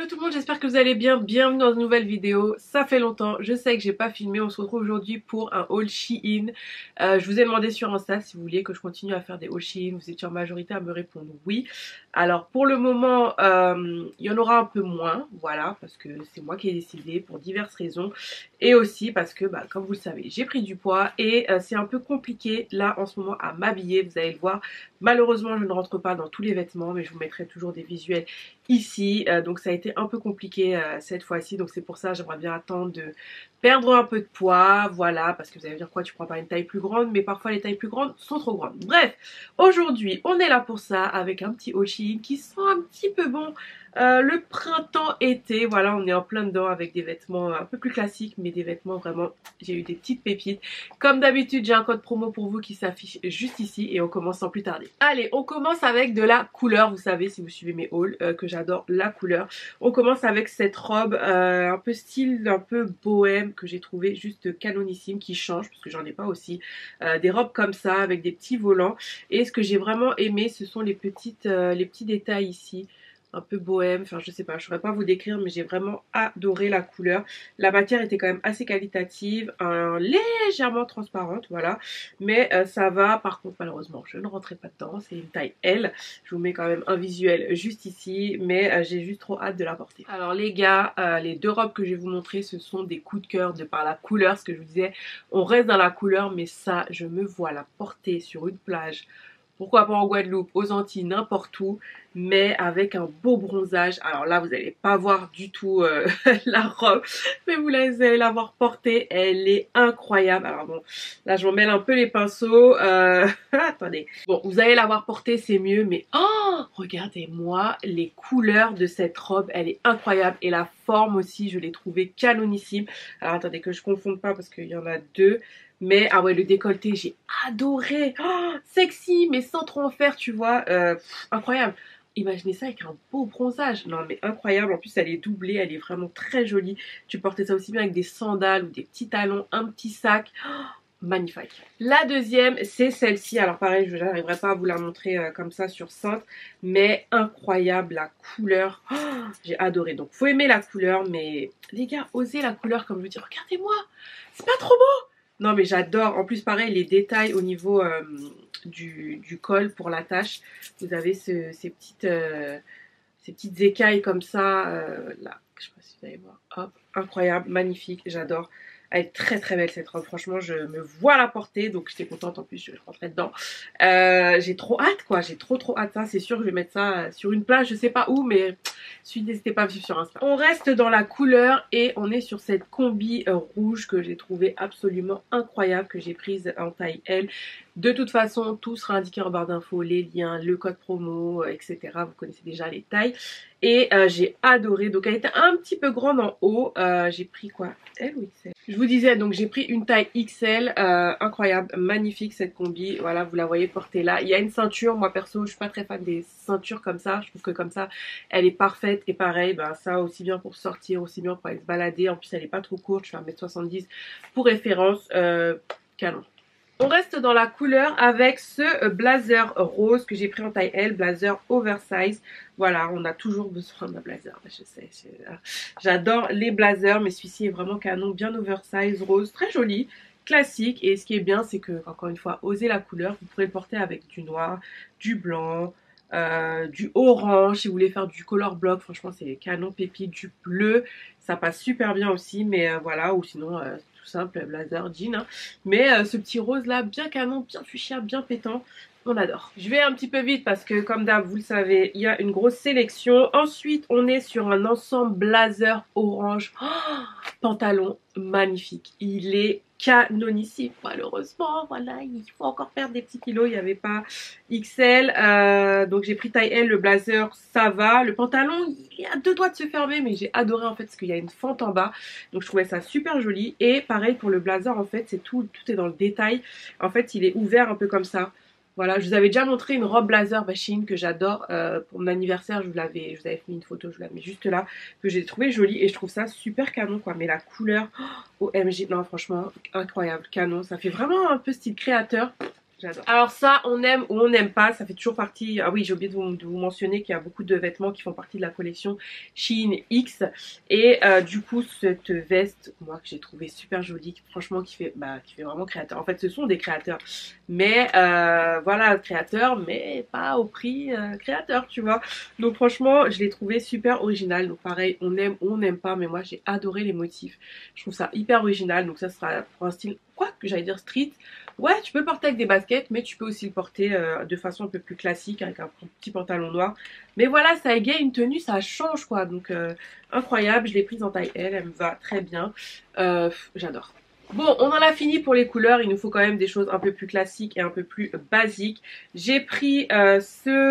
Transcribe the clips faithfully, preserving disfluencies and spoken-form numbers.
tout le monde, j'espère que vous allez bien, bienvenue dans une nouvelle vidéo. Ça fait longtemps, je sais que j'ai pas filmé, on se retrouve aujourd'hui pour un haul Shein. Euh, je vous ai demandé sur Insta si vous vouliez que je continue à faire des hauls Shein, vous étiez en majorité à me répondre oui. Alors pour le moment, euh, il y en aura un peu moins, voilà, parce que c'est moi qui ai décidé pour diverses raisons. Et aussi parce que, bah, comme vous le savez, j'ai pris du poids et euh, c'est un peu compliqué là en ce moment à m'habiller, vous allez le voir. Malheureusement, je ne rentre pas dans tous les vêtements, mais je vous mettrai toujours des visuels ici, euh, donc ça a été un peu compliqué euh, cette fois-ci, donc c'est pour ça j'aimerais bien attendre de perdre un peu de poids, voilà, parce que vous allez me dire quoi, tu prends pas une taille plus grande, mais parfois les tailles plus grandes sont trop grandes. Bref, aujourd'hui on est là pour ça avec un petit haul Shein qui sent un petit peu bon euh, le printemps-été, voilà, on est en plein dedans avec des vêtements un peu plus classiques, mais des vêtements vraiment, j'ai eu des petites pépites. Comme d'habitude, j'ai un code promo pour vous qui s'affiche juste ici et on commence sans plus tarder. Allez, on commence avec de la couleur, vous savez si vous suivez mes hauls euh, que j'adore la couleur. On commence avec cette robe euh, un peu style, un peu bohème que j'ai trouvé juste canonissime, qui change parce que j'en ai pas aussi. Euh, des robes comme ça avec des petits volants, et ce que j'ai vraiment aimé ce sont les petites, euh, les petits détails ici. Un peu bohème, enfin je sais pas, je saurais pas vous décrire, mais j'ai vraiment adoré la couleur. La matière était quand même assez qualitative, un, légèrement transparente, voilà. Mais euh, ça va, par contre malheureusement je ne rentrais pas dedans, c'est une taille L. Je vous mets quand même un visuel juste ici, mais euh, j'ai juste trop hâte de la porter. Alors les gars, euh, les deux robes que je vais vous montrer, ce sont des coups de cœur de par la couleur, ce que je vous disais, on reste dans la couleur, mais ça, je me vois la porter sur une plage. Pourquoi pas en Guadeloupe, aux Antilles, n'importe où, mais avec un beau bronzage. Alors là, vous n'allez pas voir du tout euh, la robe, mais vous allez la voir portée. Elle est incroyable. Alors bon, là, je m'en mêle un peu les pinceaux. Euh... Attendez. Bon, vous allez la voir portée, c'est mieux, mais oh, regardez-moi les couleurs de cette robe. Elle est incroyable et la forme aussi, je l'ai trouvée canonissime. Alors attendez que je ne confonde pas parce qu'il y en a deux. Mais, ah ouais, le décolleté, j'ai adoré. Oh, sexy, mais sans trop en faire, tu vois. Euh, pff, incroyable. Imaginez ça avec un beau bronzage. Non, mais incroyable. En plus, elle est doublée. Elle est vraiment très jolie. Tu portais ça aussi bien avec des sandales ou des petits talons, un petit sac. Oh, magnifique. La deuxième, c'est celle-ci. Alors pareil, je n'arriverai pas à vous la montrer euh, comme ça sur cintre. Mais incroyable, la couleur. Oh, j'ai adoré. Donc, faut aimer la couleur. Mais les gars, osez la couleur comme je vous dis. Regardez-moi. C'est pas trop beau? Non mais j'adore, en plus pareil les détails au niveau euh, du, du col pour l'attache, vous avez ce, ces, petites, euh, ces petites écailles comme ça, euh, là, je sais pas si vous allez voir, hop, incroyable, magnifique, j'adore. Elle est très très belle cette robe, franchement je me vois la porter, donc j'étais contente en plus, je rentrais dedans. Euh, j'ai trop hâte quoi, j'ai trop trop hâte, ça c'est sûr, je vais mettre ça sur une plage, je sais pas où, mais n'hésitez pas à me suivre sur Insta. On reste dans la couleur et on est sur cette combi euh, rouge que j'ai trouvé absolument incroyable, que j'ai prise en taille L. De toute façon, tout sera indiqué en barre d'infos, les liens, le code promo, euh, et cetera. Vous connaissez déjà les tailles. Et euh, j'ai adoré. Donc elle était un petit peu grande en haut. Euh, j'ai pris quoi? L ou X L? Je vous disais, donc j'ai pris une taille X L. Euh, incroyable, magnifique cette combi. Voilà, vous la voyez portée là. Il y a une ceinture. Moi perso, je suis pas très fan des ceintures comme ça. Je trouve que comme ça, elle est parfaite. Et pareil, ben, ça aussi bien pour sortir, aussi bien pour aller se balader. En plus, elle est pas trop courte. Je fais un mètre soixante-dix pour référence. Euh, canon. On reste dans la couleur avec ce blazer rose que j'ai pris en taille L, blazer oversize. Voilà, on a toujours besoin d'un blazer, je sais. J'adore les blazers, mais celui-ci est vraiment canon, bien oversize, rose, très joli, classique. Et ce qui est bien, c'est que, encore une fois, osez la couleur. Vous pourrez le porter avec du noir, du blanc, euh, du orange, si vous voulez faire du color block. Franchement, c'est canon pépite, du bleu. Ça passe super bien aussi, mais euh, voilà, ou sinon... Euh, simple blazer jean hein. Mais euh, ce petit rose là bien canon, bien fuchsia, bien pétant, on adore. Je vais un petit peu vite parce que comme d'hab vous le savez il y a une grosse sélection. Ensuite on est sur un ensemble blazer orange, oh, pantalon magnifique, il est canonissime. Malheureusement voilà, il faut encore perdre des petits kilos, il n'y avait pas X L, euh, donc j'ai pris taille L. Le blazer ça va, le pantalon il est à deux doigts de se fermer, mais j'ai adoré en fait parce qu'il y a une fente en bas, donc je trouvais ça super joli. Et pareil pour le blazer, en fait c'est tout, tout est dans le détail, en fait il est ouvert un peu comme ça. Voilà, je vous avais déjà montré une robe blazer Shein que j'adore euh, pour mon anniversaire. Je vous l'avais, je vous avais fait une photo, je vous la mets juste là, que j'ai trouvé jolie et je trouve ça super canon quoi. Mais la couleur, oh, O M G, non franchement incroyable, canon. Ça fait vraiment un peu style créateur. J'adore. Alors ça, on aime ou on n'aime pas, ça fait toujours partie... Ah oui, j'ai oublié de vous, de vous mentionner qu'il y a beaucoup de vêtements qui font partie de la collection Shein X. Et euh, du coup, cette veste, moi, que j'ai trouvé super jolie, franchement, qui fait, bah, qui fait vraiment créateur. En fait, ce sont des créateurs. Mais euh, voilà, créateurs, mais pas au prix euh, créateur, tu vois. Donc franchement, je l'ai trouvé super original. Donc pareil, on aime ou on n'aime pas, mais moi, j'ai adoré les motifs. Je trouve ça hyper original. Donc ça sera pour un style, quoi que j'allais dire street. Ouais, tu peux le porter avec des baskets, mais tu peux aussi le porter euh, de façon un peu plus classique avec un petit pantalon noir. Mais voilà, ça égaye une tenue, ça change quoi. Donc euh, incroyable, je l'ai prise en taille L, elle me va très bien. Euh, J'adore. Bon, on en a fini pour les couleurs, il nous faut quand même des choses un peu plus classiques et un peu plus basiques. J'ai pris euh,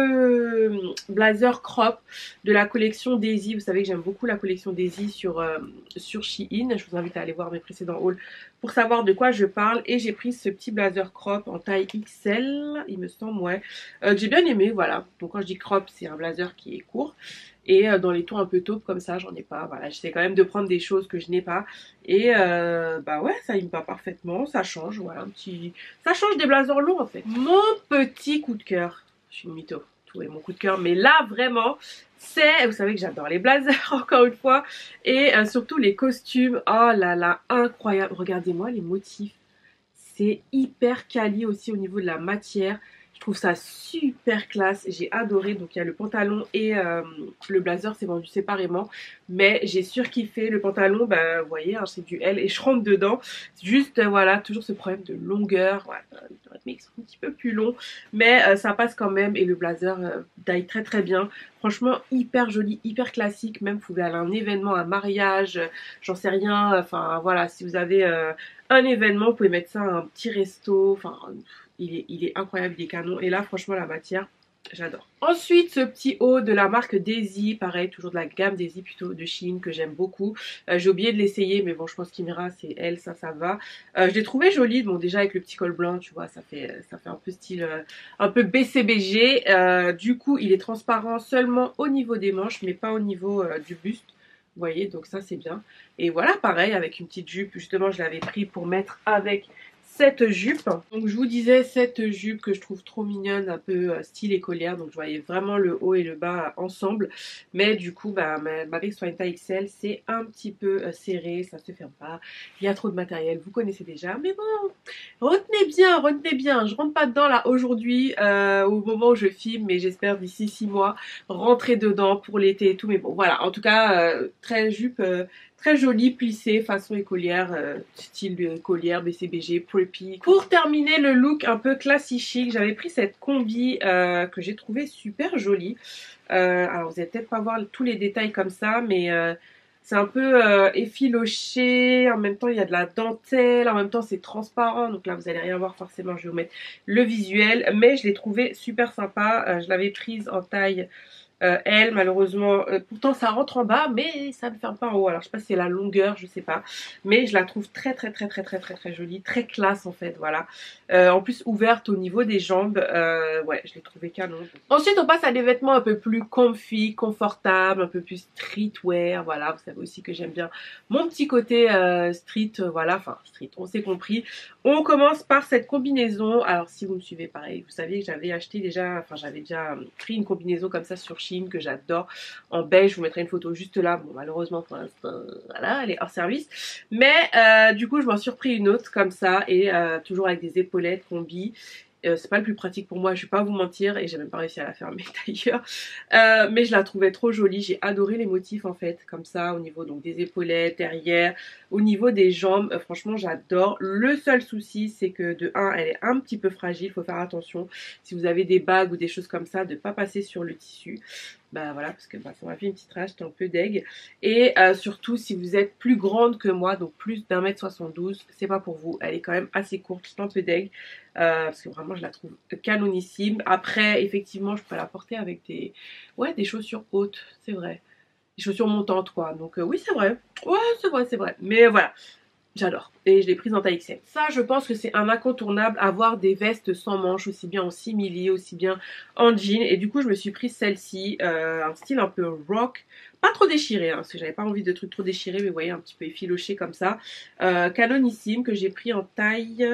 ce blazer crop de la collection Daisy. Vous savez que j'aime beaucoup la collection Daisy sur, euh, sur Shein. Je vous invite à aller voir mes précédents hauls pour savoir de quoi je parle. Et j'ai pris ce petit blazer crop en taille X L, il me semble, ouais. Euh, j'ai bien aimé, voilà. Donc quand je dis crop, c'est un blazer qui est court. Et euh, dans les tons un peu taupes comme ça, j'en ai pas. Voilà, j'essaie quand même de prendre des choses que je n'ai pas. Et euh, bah ouais, ça il me va parfaitement. Ça change, voilà, un petit... Ça change des blazers longs en fait. Mon petit coup de cœur. Je suis une mytho. Tout est mon coup de cœur. Mais là, vraiment, c'est... Vous savez que j'adore les blazers, encore une fois. Et euh, surtout les costumes. Oh là là, incroyable. Regardez-moi les motifs. C'est hyper quali aussi au niveau de la matière. Je trouve ça super classe, j'ai adoré. Donc il y a le pantalon et euh, le blazer, c'est vendu séparément. Mais j'ai surkiffé le pantalon, bah vous voyez, hein, c'est du L et je rentre dedans. Juste, euh, voilà, toujours ce problème de longueur. Ouais, euh, un petit peu plus long, mais euh, ça passe quand même. Et le blazer euh, taille très très bien. Franchement, hyper joli, hyper classique. Même vous pouvez aller à un événement, un mariage, euh, j'en sais rien. Enfin voilà, si vous avez euh, un événement, vous pouvez mettre ça à un petit resto. Enfin... Il est, il est incroyable, il est canon. Et là, franchement, la matière, j'adore. Ensuite, ce petit haut de la marque Daisy. Pareil, toujours de la gamme Daisy, plutôt de Shein, que j'aime beaucoup. Euh, J'ai oublié de l'essayer, mais bon, je pense qu'il m'ira. C'est elle, ça, ça va. Euh, je l'ai trouvé joli. Bon, déjà, avec le petit col blanc, tu vois, ça fait, ça fait un peu style, euh, un peu B C B G. Euh, du coup, il est transparent seulement au niveau des manches, mais pas au niveau euh, du buste. Vous voyez, donc ça, c'est bien. Et voilà, pareil, avec une petite jupe. Justement, je l'avais pris pour mettre avec... cette jupe. Donc je vous disais cette jupe que je trouve trop mignonne, un peu euh, style écolière. Donc je voyais vraiment le haut et le bas ensemble. Mais du coup, bah, malgré que ce soit une taille X L, c'est un petit peu euh, serré, ça se ferme pas. Il y a trop de matériel, vous connaissez déjà. Mais bon, retenez bien, retenez bien. Je rentre pas dedans là aujourd'hui euh, au moment où je filme, mais j'espère d'ici six mois rentrer dedans pour l'été et tout. Mais bon, voilà. En tout cas, euh, très jupe... Euh, très jolie, plissée, façon écolière, euh, style écolière, B C B G, preppy. Pour terminer le look un peu classique chic, j'avais pris cette combi euh, que j'ai trouvé super jolie. Euh, alors vous allez peut-être pas voir tous les détails comme ça, mais euh, c'est un peu euh, effiloché, en même temps il y a de la dentelle, en même temps c'est transparent, donc là vous allez rien voir forcément, je vais vous mettre le visuel, mais je l'ai trouvé super sympa. Euh, je l'avais prise en taille... Euh, elle malheureusement, euh, pourtant ça rentre en bas mais ça ne ferme pas en haut, alors je sais pas si c'est la longueur, je sais pas, mais je la trouve très très très très très très très jolie, très classe en fait, voilà. Euh, en plus ouverte au niveau des jambes, euh, ouais je l'ai trouvé canon. Ensuite on passe à des vêtements un peu plus comfy, confortables, un peu plus streetwear, voilà, vous savez aussi que j'aime bien mon petit côté euh, street, euh, voilà, enfin street, on s'est compris. On commence par cette combinaison. Alors si vous me suivez pareil, vous saviez que j'avais acheté déjà, enfin j'avais déjà pris une combinaison comme ça sur Shein que j'adore, en beige. Je vous mettrai une photo juste là. Bon malheureusement pour l'instant, voilà, elle est hors service. Mais euh, du coup je m'en suis repris une autre comme ça et euh, toujours avec des épaulettes combi. Euh, c'est pas le plus pratique pour moi, je vais pas vous mentir, et j'ai même pas réussi à la fermer d'ailleurs. Euh, mais je la trouvais trop jolie, j'ai adoré les motifs en fait, comme ça, au niveau donc des épaulettes, derrière, au niveau des jambes, euh, franchement j'adore. Le seul souci c'est que de un, elle est un petit peu fragile, faut faire attention. Si vous avez des bagues ou des choses comme ça, de pas passer sur le tissu. Bah voilà, parce que bah, ça m'a fait une petite rage, j'étais un peu deg. Et euh, surtout si vous êtes plus grande que moi, donc plus d'un mètre soixante-douze, c'est pas pour vous. Elle est quand même assez courte, je suis un peu deg. Euh, parce que vraiment je la trouve canonissime. Après effectivement je peux la porter avec des, ouais, des chaussures hautes, c'est vrai. Des chaussures montantes quoi. Donc euh, oui c'est vrai. Ouais c'est vrai, c'est vrai. Mais voilà. J'adore. Et je l'ai prise en taille X L. Ça, je pense que c'est un incontournable, avoir des vestes sans manches, aussi bien en simili, aussi bien en jean. Et du coup, je me suis prise celle-ci, euh, un style un peu rock. Pas trop déchiré, hein, parce que j'avais pas envie de trucs trop déchirés, mais vous voyez, un petit peu effiloché comme ça. Euh, canonissime, que j'ai pris en taille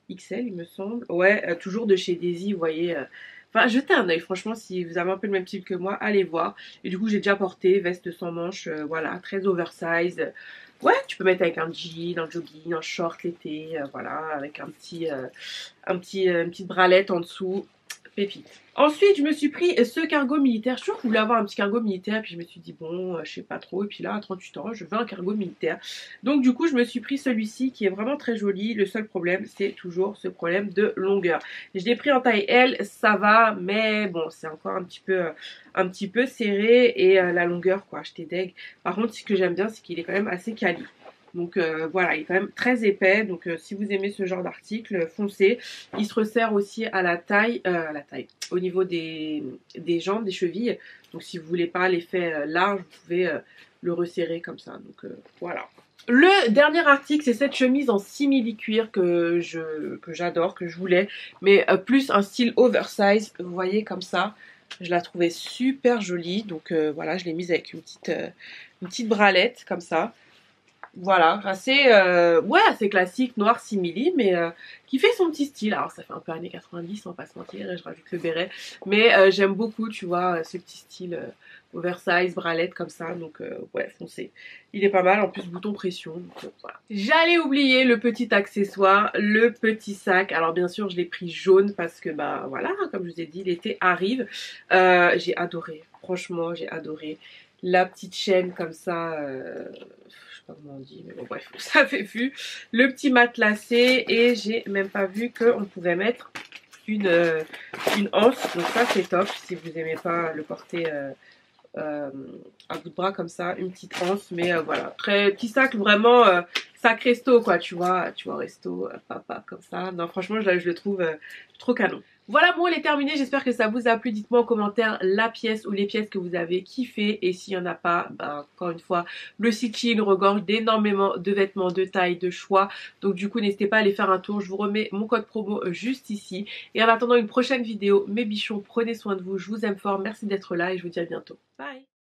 X L il me semble. Ouais, euh, toujours de chez Daisy, vous voyez. euh, Enfin, jetez un œil, franchement, si vous avez un peu le même style que moi, allez voir. Et du coup, j'ai déjà porté, veste sans manches, euh, voilà, très oversize. Ouais, tu peux mettre avec un jean, un jogging, un short l'été, euh, voilà, avec un petit, euh, un petit, euh, une petite bralette en dessous. Pépite. Ensuite, je me suis pris ce cargo militaire. Je suis toujours voulu avoir un petit cargo militaire, puis je me suis dit, bon, euh, je sais pas trop. Et puis là, à trente-huit ans, je veux un cargo militaire. Donc, du coup, je me suis pris celui-ci qui est vraiment très joli. Le seul problème, c'est toujours ce problème de longueur. Je l'ai pris en taille L, ça va, mais bon, c'est encore un petit peu, un petit peu serré. Et euh, la longueur, quoi, j'étais deg. Par contre, ce que j'aime bien, c'est qu'il est quand même assez quali. Donc euh, voilà, il est quand même très épais. Donc euh, si vous aimez ce genre d'article, foncez. Il se resserre aussi à la taille, euh, à la taille, au niveau des, des jambes, des chevilles. Donc si vous voulez pas l'effet euh, large, vous pouvez euh, le resserrer comme ça. Donc euh, voilà. Le dernier article, c'est cette chemise en simili-cuir que je que j'adore, que je voulais, mais euh, plus un style oversize. Vous voyez comme ça. Je la trouvais super jolie. Donc euh, voilà, je l'ai mise avec une petite, euh, une petite bralette comme ça. Voilà, assez, euh, ouais, assez classique, noir simili, mais euh, qui fait son petit style. Alors ça fait un peu années quatre-vingt-dix, on va pas se mentir, et je rajoute le béret. Mais euh, j'aime beaucoup, tu vois, ce petit style euh, oversize, bralette comme ça. Donc euh, ouais, foncez. Il est pas mal, en plus bouton pression. Donc, euh, voilà. J'allais oublier le petit accessoire, le petit sac. Alors bien sûr, je l'ai pris jaune parce que, bah voilà, comme je vous ai dit, l'été arrive. Euh, j'ai adoré, franchement, j'ai adoré. La petite chaîne comme ça... Euh, comment on dit, mais bon bref, ça fait vu. Le petit matelassé et j'ai même pas vu qu'on pouvait mettre une, euh, une anse, donc ça c'est top si vous aimez pas le porter euh, euh, à bout de bras comme ça, une petite anse, mais euh, voilà, très petit sac vraiment euh, sac resto quoi, tu vois, tu vois resto, euh, papa comme ça. Non franchement je, je le trouve euh, trop canon. Voilà, bon, elle est terminée. J'espère que ça vous a plu. Dites-moi en commentaire la pièce ou les pièces que vous avez kiffé. Et s'il n'y en a pas, ben, encore une fois, le site Shein regorge d'énormément de vêtements de taille, de choix. Donc du coup, n'hésitez pas à aller faire un tour. Je vous remets mon code promo juste ici. Et en attendant une prochaine vidéo, mes bichons, prenez soin de vous. Je vous aime fort. Merci d'être là et je vous dis à bientôt. Bye!